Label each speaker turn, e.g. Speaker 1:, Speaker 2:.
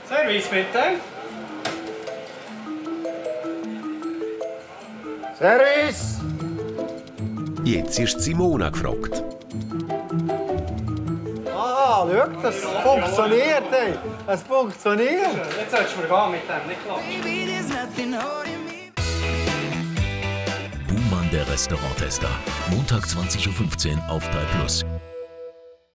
Speaker 1: Service bitte.
Speaker 2: Service!
Speaker 3: Jetzt ist Simona gefragt.
Speaker 2: Ah, schau, das funktioniert, ey. Es funktioniert.
Speaker 1: Jetzt solltest du mir gehen mit dem, nicht klar.
Speaker 4: Buhmann, der Restauranttester. Montag 20:15 Uhr auf 3+.